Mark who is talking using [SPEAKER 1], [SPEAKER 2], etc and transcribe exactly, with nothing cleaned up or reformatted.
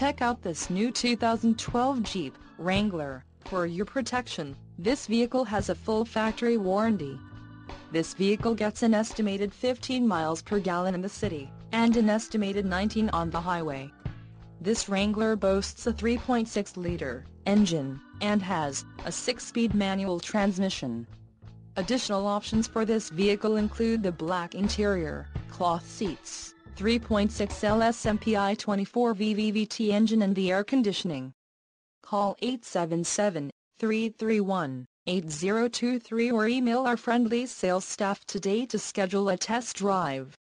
[SPEAKER 1] Check out this new two thousand twelve Jeep Wrangler. For your protection, this vehicle has a full factory warranty. This vehicle gets an estimated fifteen miles per gallon in the city, and an estimated nineteen on the highway. This Wrangler boasts a three point six liter engine, and has a six-speed manual transmission. Additional options for this vehicle include the black interior, cloth seats, three point six L S M P I twenty-four V V V T engine and the air conditioning. Call eight seven seven, three three one, eight zero two three or email our friendly sales staff today to schedule a test drive.